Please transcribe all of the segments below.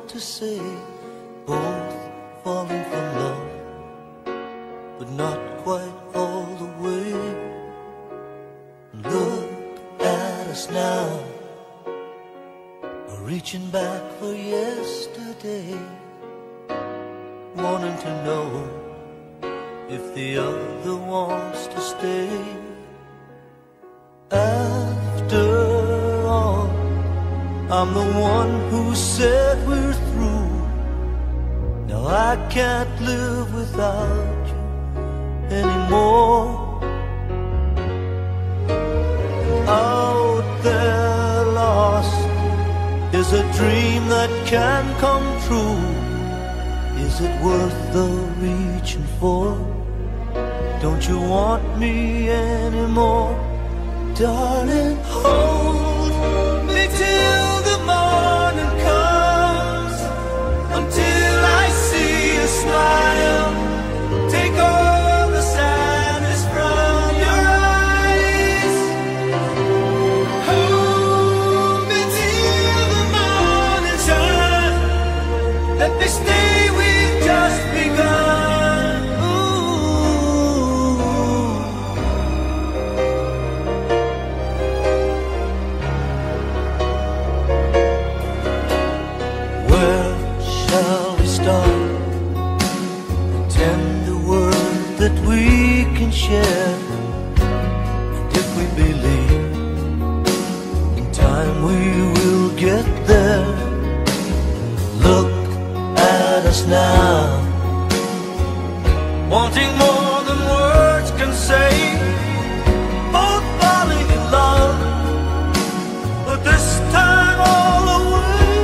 to say, both falling from love, but not quite all the way. Look at us now, we're reaching back for yesterday, wanting to know if the other wants to stay. After all, I'm the one who said we're through. Now I can't live without you anymore. Out there lost is a dream that can come true. Is it worth the reaching for? Don't you want me anymore? Darling, hold me till the morning comes, until I see a smile. Take all the sadness from your eyes. Hold me till the morning sun. Let me stay, we've just begun. Where shall we start? A tender word that we can share. And if we believe in time we will get there. Look at us now, wanting more than words can say. Both falling in love, but this time all away.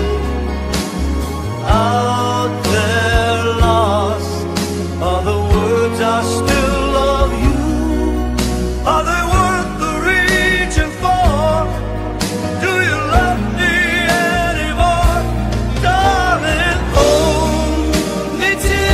Out there lost are the words I still love you. Are they worth the reaching for? Do you love me anymore? Darling, hold me till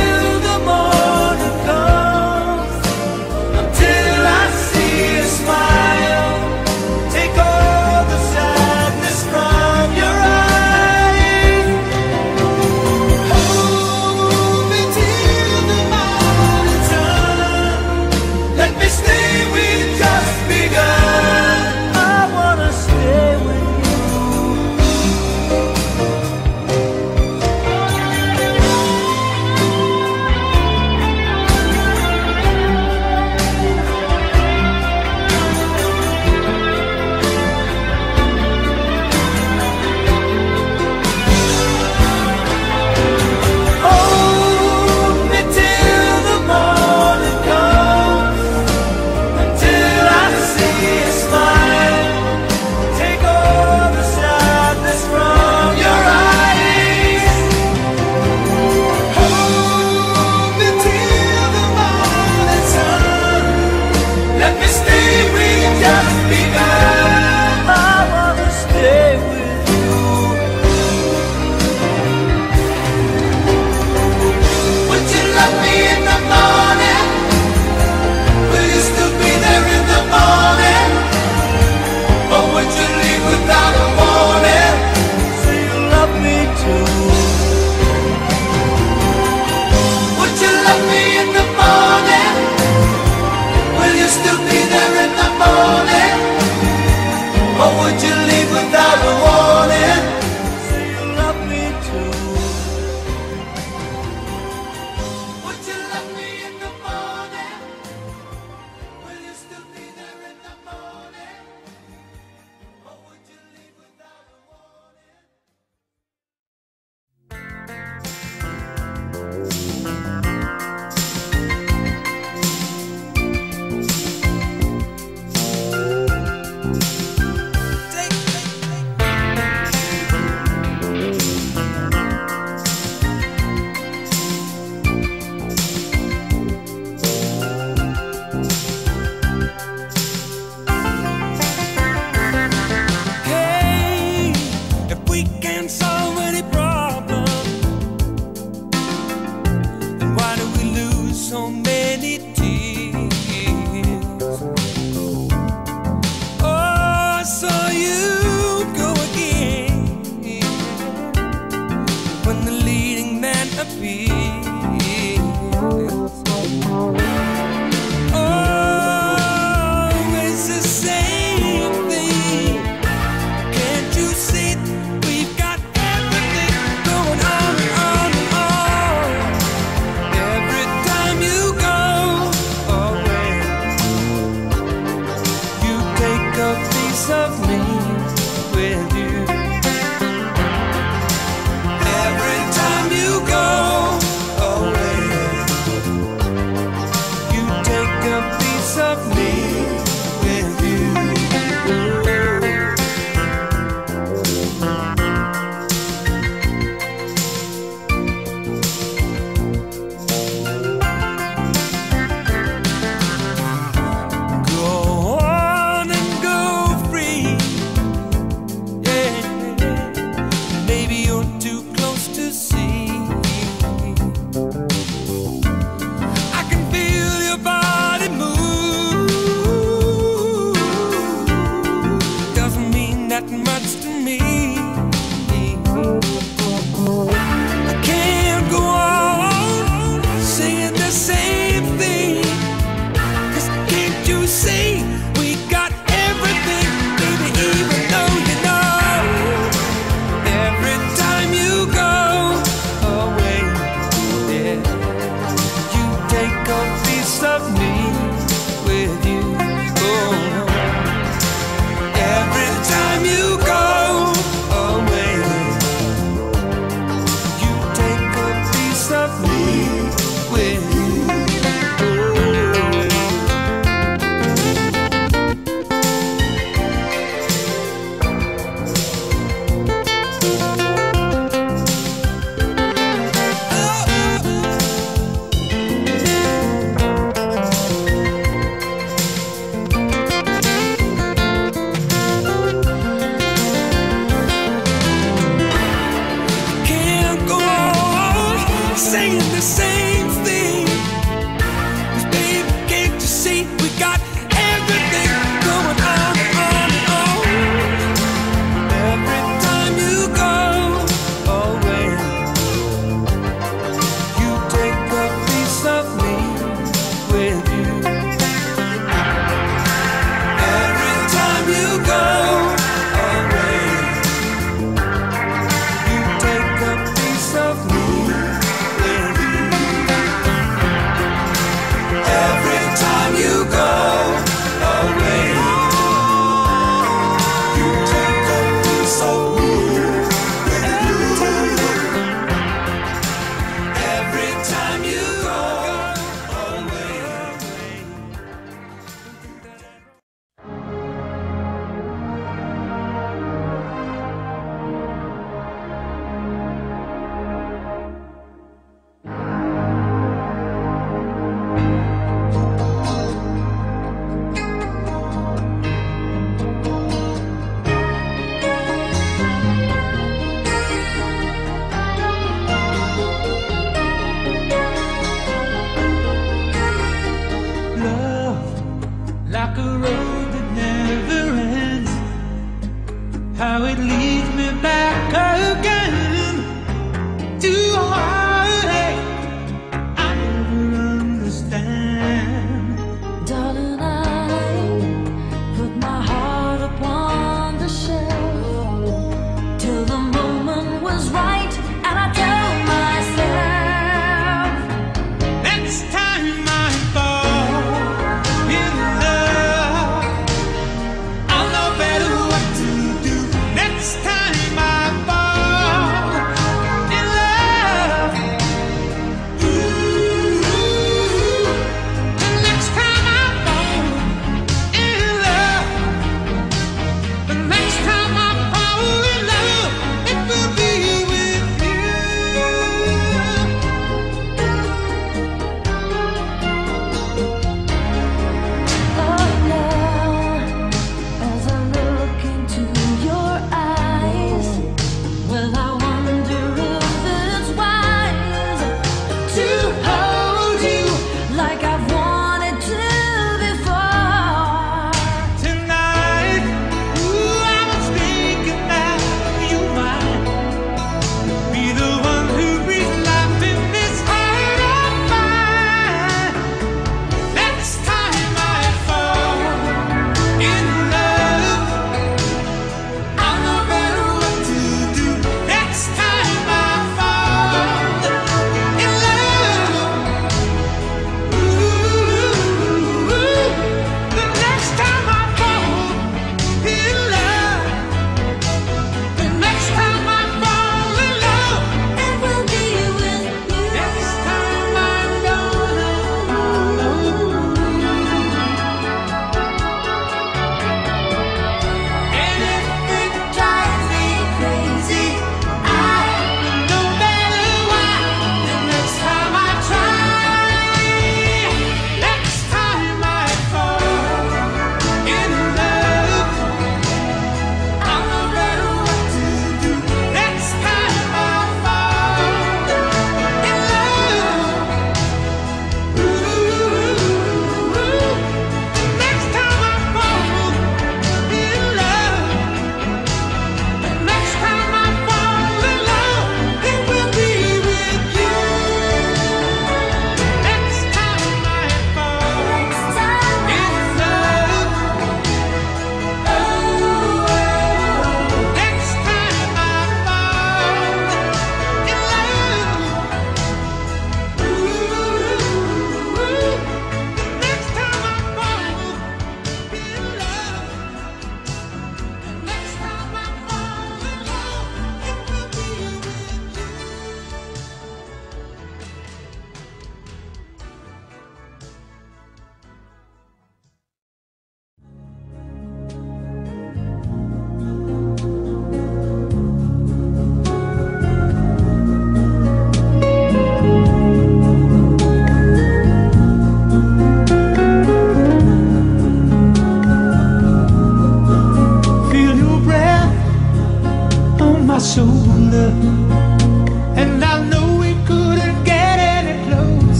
Of me with you.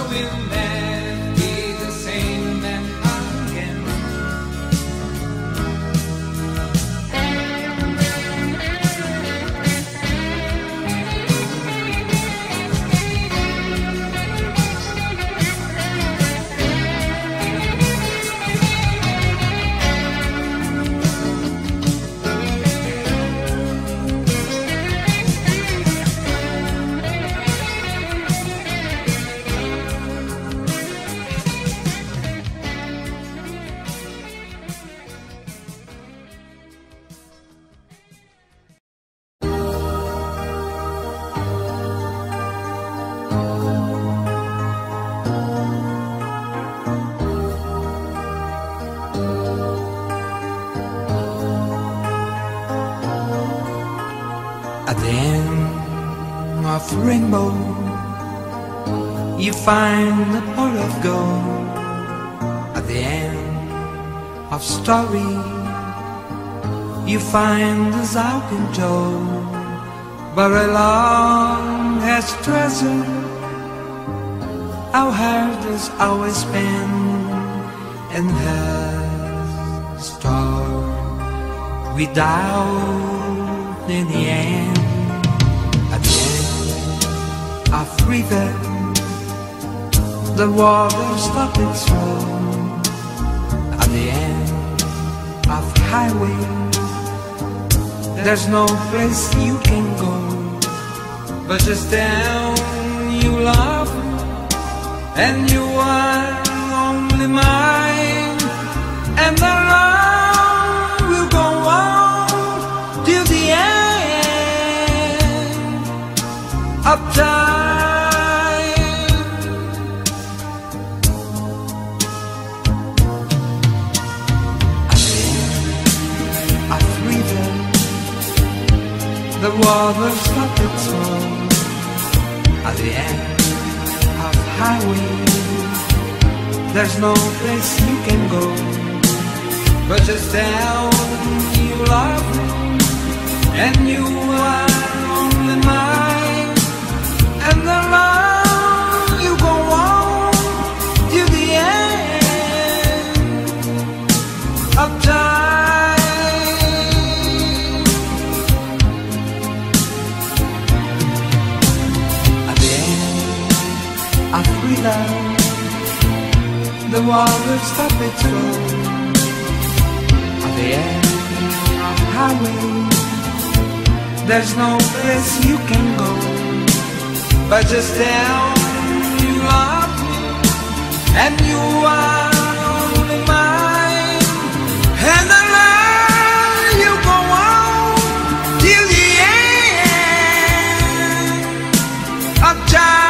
will never be the same man again. At the end of the rainbow, you find a pot of gold. At the end of story, you find the Zalkin Joe. But along as treasure, our heart is always been in her store. Without in the end, at the end of river, the water stops its flow. At the end of highway, there's no place you can go, but just down you love, and you are only mine, and the love will go on till the end of time. At the end of river, the water stops its flow. At the end of highway, there's no place you can go, but just down you love me, and you are only mine, and the love you go on till the end of time. At the end of freedom, the water stops its flow. At the end of highway, there's no place you can go, but just down you love me, and you are only mine, and I love you go on till the end of time.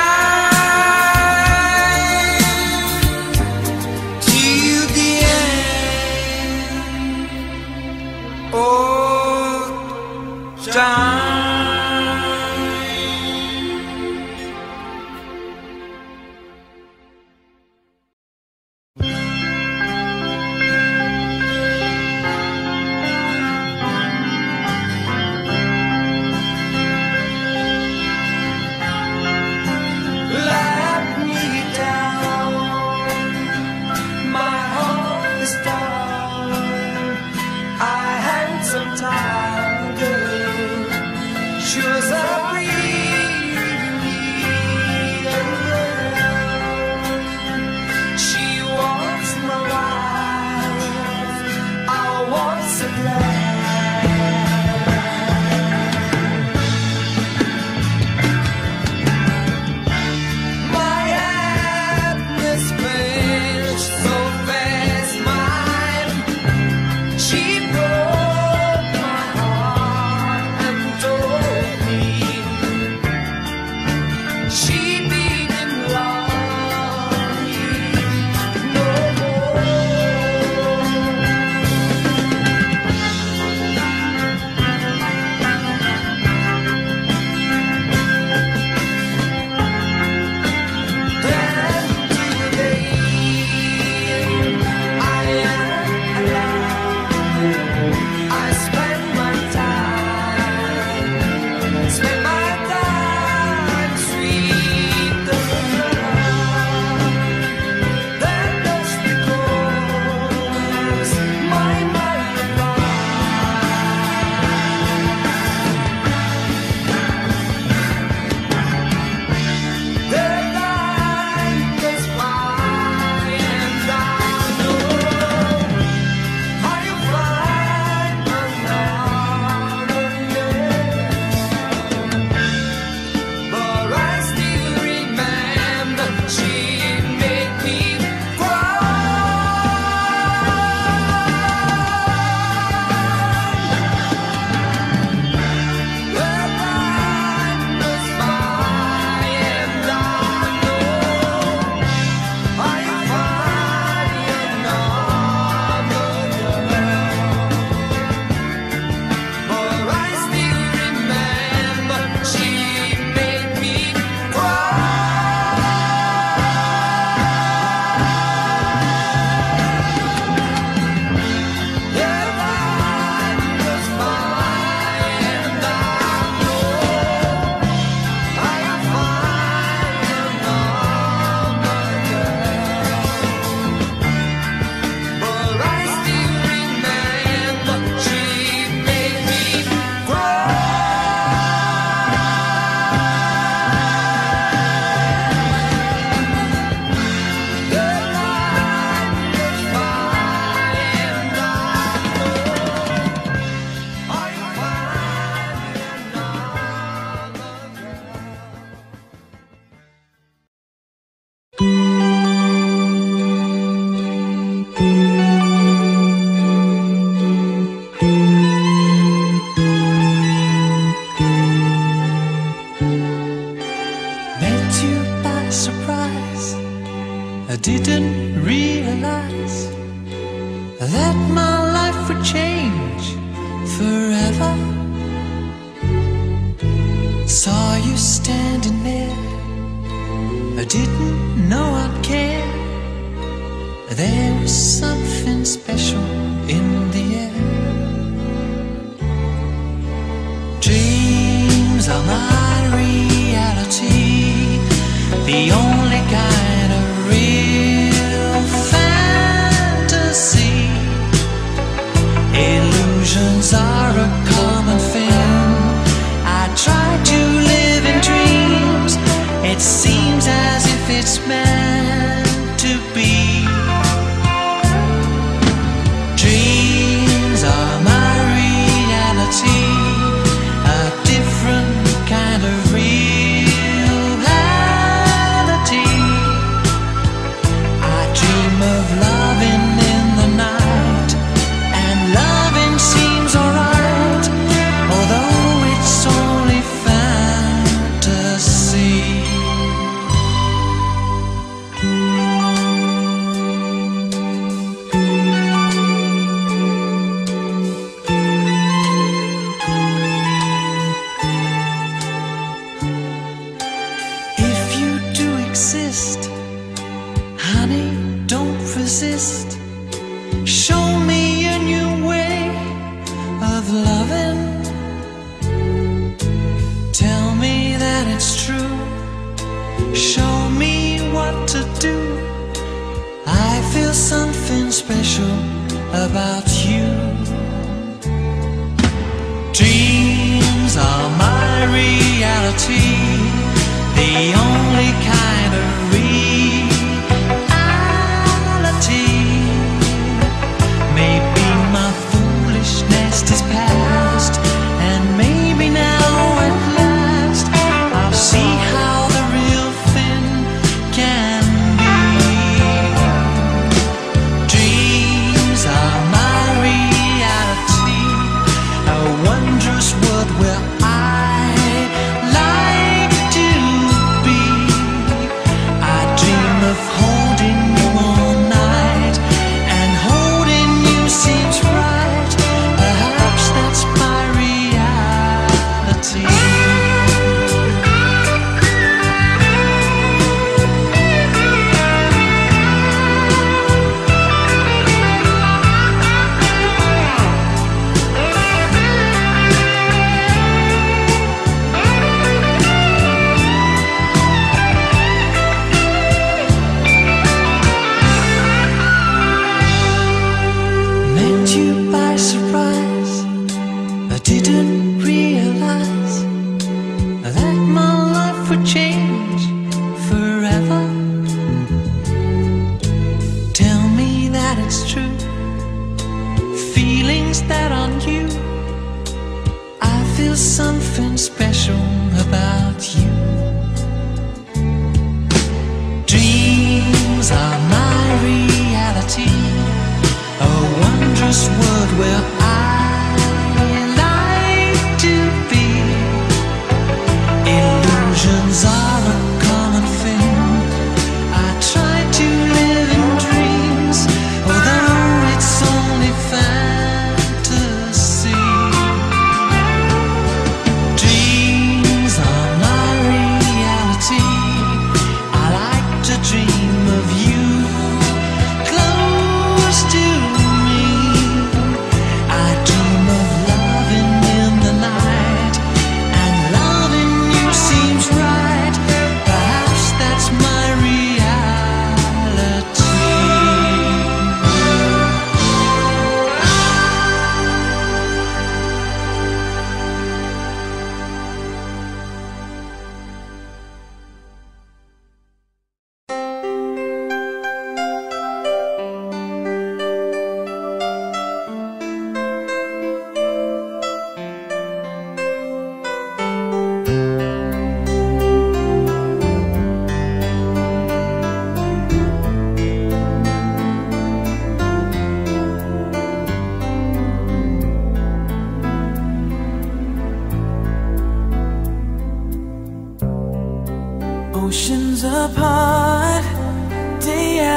surprise. I didn't realize that my life would change forever. Saw you standing there, I didn't know I'd care. There was something special in the air. Dreams are my reality, the only kind of real fantasy. Illusions are a common thing. I try to live in dreams. It seems as if it's meant to be. Dreams are my reality, a different kind of reality. I dream of loving in the night, and loving seems alright, although it's only fantasy. If you do exist, honey, don't resist. Show me a new way of loving. Tell me that it's true. Show me what to do. I feel something special about you. Dreams are my reality, the only kind of reality. Maybe my foolishness is past, and maybe now at last I'll see how the real thing can be. Dreams are my reality, a wondrous world where I like to be. I dream of holding you all night, and holding you seems right. Perhaps that's my reality.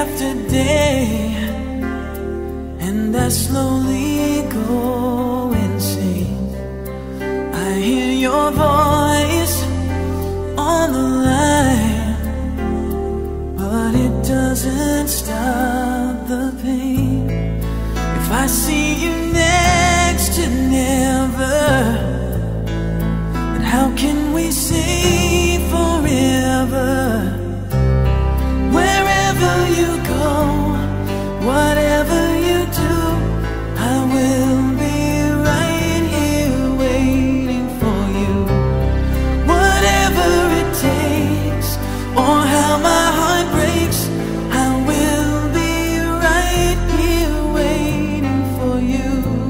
after day, and I slowly go insane. I hear your voice on the line, but it doesn't stop the pain. If I see you next to never, then how can we say forever? Wherever you go, whatever you do, I will be right here waiting for you. Whatever it takes, or how my heart breaks, I will be right here waiting for you.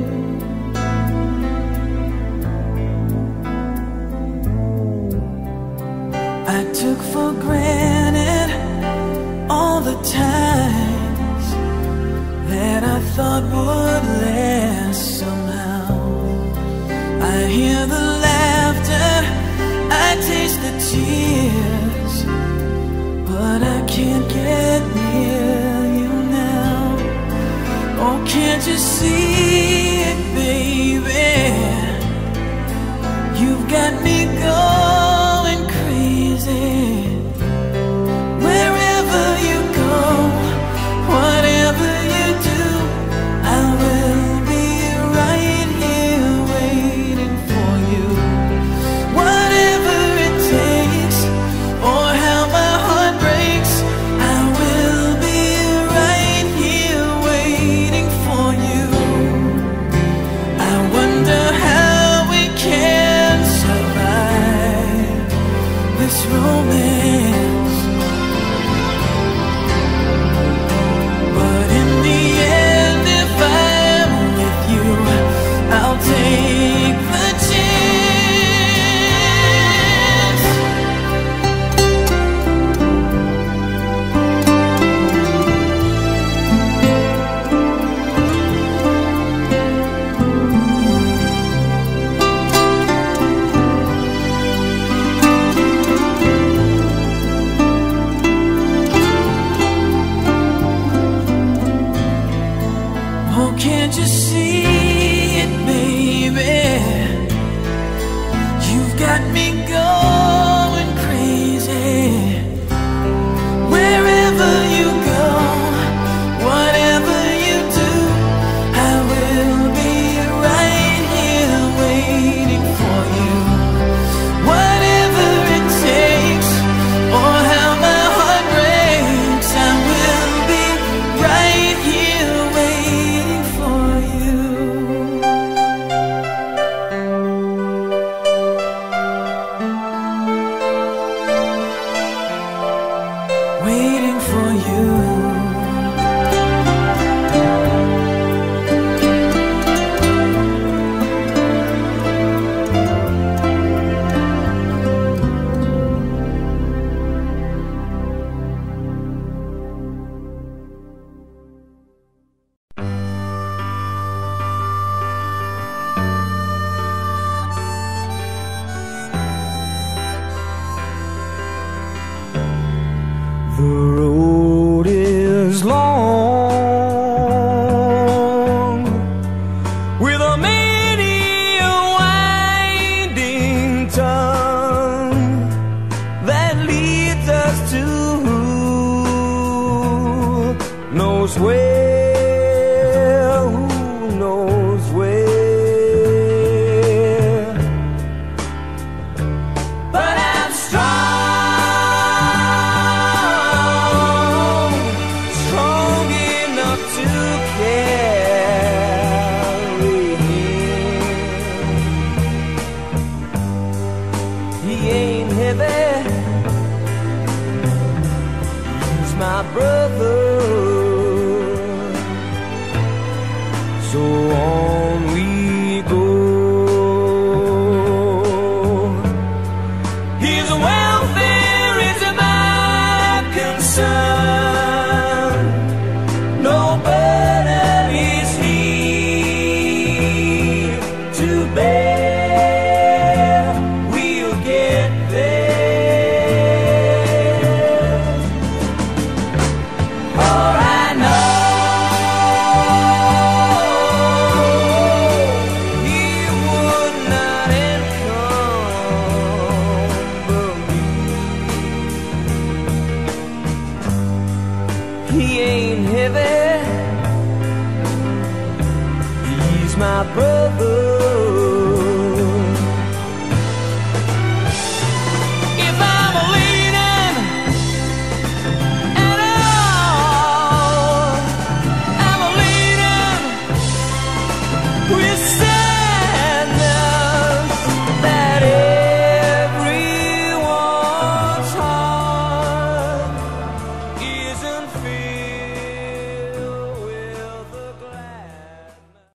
I took for granted all the times that I thought would last somehow. I hear the laughter, I taste the tears, but I can't get near you now. Oh, can't you see it, baby? You've got me going crazy. Wherever you go, whatever you do, I will be right here waiting for you. Whatever it takes, or how my heart breaks, I will be right here waiting for you. I wonder how we can survive this romance, but in the end, if I'm with you, I'll take the chance. Oh, can't you see it, baby? You've got me going crazy. Wherever you go, whatever you do, I will be right here waiting for you. Whatever it takes, or how my heart breaks, I will be right here waiting for you. Waiting for you. The road is long, with a many a winding tongue that leads us to who knows where, who knows where. But I'm strong, strong enough to carry him. He ain't heavy, he's my brother. So on we go. His welfare is my concern. No burden is he to bear. We'll get there. Oh, he ain't heavy. He's my brother.